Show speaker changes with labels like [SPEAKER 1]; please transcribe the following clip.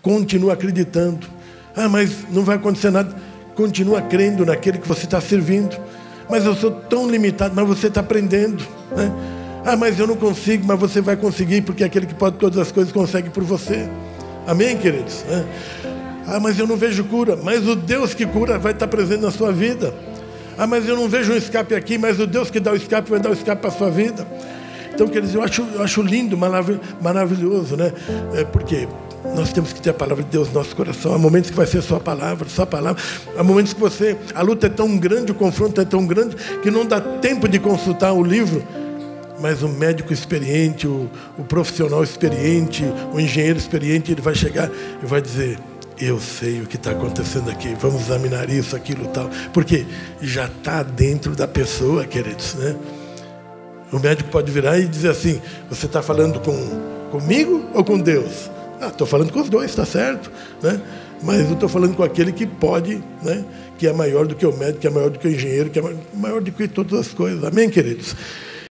[SPEAKER 1] Continua acreditando. Ah, mas não vai acontecer nada. Continua crendo naquele que você está servindo. Mas eu sou tão limitado, mas você está aprendendo, né? Ah, mas eu não consigo, mas você vai conseguir, porque aquele que pode todas as coisas consegue por você. Amém, queridos? Ah, mas eu não vejo cura, mas o Deus que cura vai estar presente na sua vida. Ah, mas eu não vejo um escape aqui, mas o Deus que dá o escape vai dar o escape para a sua vida. Então, queridos, eu acho lindo, maravilhoso, né? Porque nós temos que ter a palavra de Deus no nosso coração. Há momentos que vai ser só a palavra. Há momentos que a luta é tão grande, o confronto é tão grande, que não dá tempo de consultar o livro. Mas o médico experiente, o profissional experiente, o engenheiro experiente, ele vai chegar e vai dizer: eu sei o que está acontecendo aqui, vamos examinar isso, aquilo, tal. Porque já está dentro da pessoa, queridos, né? O médico pode virar e dizer assim: você está falando comigo ou com Deus? Ah, estou falando com os dois, está certo, né? Mas eu estou falando com aquele que pode, né? Que é maior do que o médico, que é maior do que o engenheiro, que é maior do que todas as coisas. Amém, queridos?